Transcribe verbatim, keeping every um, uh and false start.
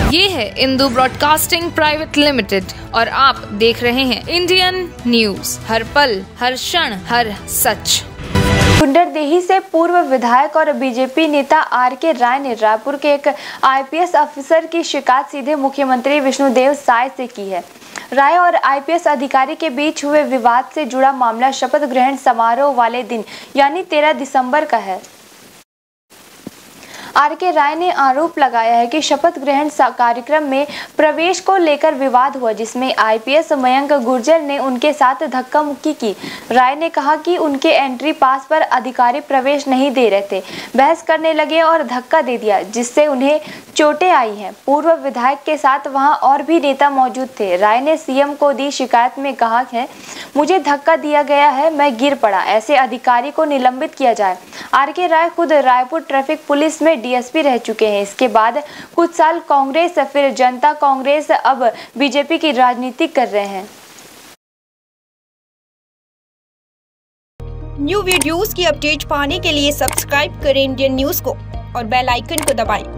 ये है Indu broadcasting private limited और आप देख रहे हैं इंडियन न्यूज, हर पल, हर क्षण, हर सच। गुंडरदेही से पूर्व विधायक और बीजेपी नेता आर के राय ने रायपुर के एक आईपीएस अफसर की शिकायत सीधे मुख्यमंत्री विष्णुदेव साय से की है। राय और आईपीएस अधिकारी के बीच हुए विवाद से जुड़ा मामला शपथ ग्रहण समारोह वाले दिन यानी तेरह दिसंबर का है। आर के राय ने आरोप लगाया है कि शपथ ग्रहण कार्यक्रम में प्रवेश को लेकर विवाद हुआ, जिसमें आईपीएस मयंक गुर्जर ने उनके साथ धक्का मुक्की की। राय ने कहा कि उनके एंट्री पास पर अधिकारी प्रवेश नहीं दे रहे थे, बहस करने लगे और धक्का दे दिया, जिससे उन्हें चोटें आई हैं। पूर्व विधायक के साथ वहां और भी नेता मौजूद थे। राय ने सीएम को दी शिकायत में कहा है, मुझे धक्का दिया गया है, मैं गिर पड़ा, ऐसे अधिकारी को निलंबित किया जाए। आर के राय खुद रायपुर ट्रैफिक पुलिस में डीएसपी रह चुके हैं। इसके बाद कुछ साल कांग्रेस, फिर जनता कांग्रेस, अब बीजेपी की राजनीति कर रहे हैं। न्यू वीडियोस की अपडेट पाने के लिए सब्सक्राइब करें इंडियन न्यूज को और बेल आइकन को दबाएं।